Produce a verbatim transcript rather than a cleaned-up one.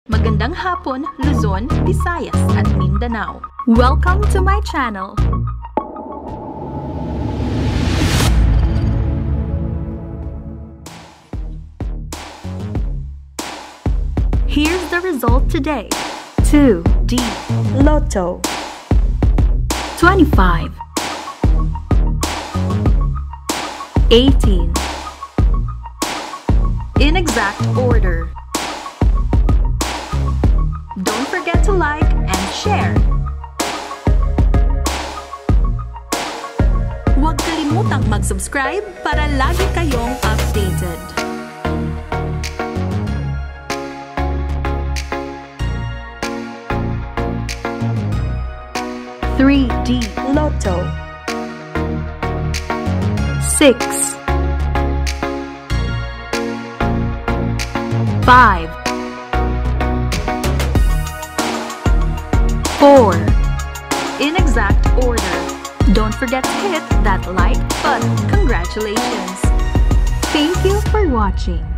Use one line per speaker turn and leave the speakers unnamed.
Magandang hapon, Luzon, Visayas at Mindanao.
Welcome to my channel. Here's the result today. two D
Lotto
twenty-five eighteen.
In exact order. Don't forget to like and share. Huwag kalimutang mag-subscribe para lagi kayong updated.
three D
Lotto
six five four.
In exact order. Don't forget to hit that like button. Congratulations!
Thank you for watching.